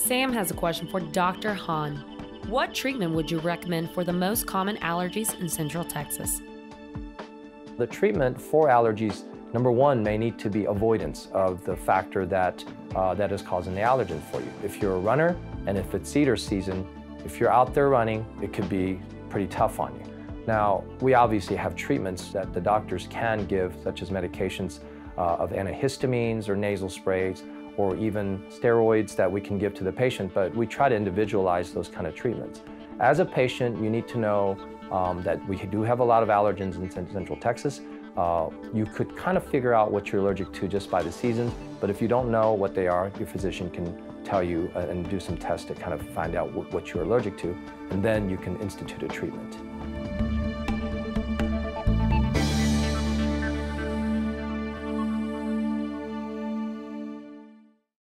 Sam has a question for Dr. Hahn. What treatment would you recommend for the most common allergies in Central Texas? The treatment for allergies, number one, may need to be avoidance of the factor that is causing the allergen for you. If you're a runner and if it's cedar season, if you're out there running, it could be pretty tough on you. Now, we obviously have treatments that the doctors can give, such as medications of antihistamines or nasal sprays, or even steroids that we can give to the patient, but we try to individualize those kind of treatments. As a patient, you need to know that we do have a lot of allergens in Central Texas. You could kind of figure out what you're allergic to just by the seasons, but if you don't know what they are, your physician can tell you and do some tests to kind of find out what you're allergic to, and then you can institute a treatment.